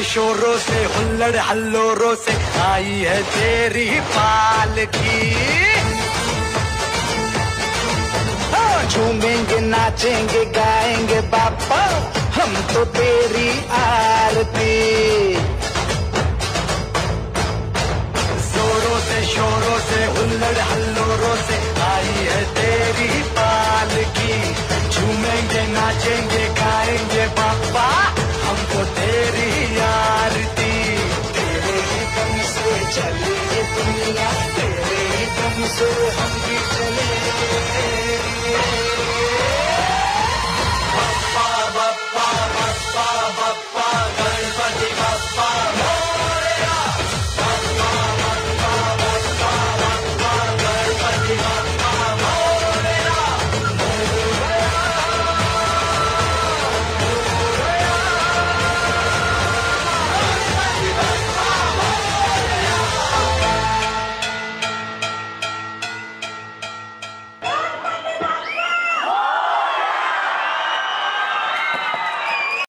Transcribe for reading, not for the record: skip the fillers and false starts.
शोरों से हुल्लड़ हल्लोरों से आई है तेरी पालकी। झूमेंगे नाचेंगे गाएंगे बापा हम तो तेरी आरती। जोरों से शोरों से हुल्लड़ हल्लोरों से आई है तेरी पालकी। झूमेंगे नाचेंगे गाएंगे बापा हम तो तेरी आरती। तेरे ही दम से चले दुनिया, तेरे ही दम से हम भी चले।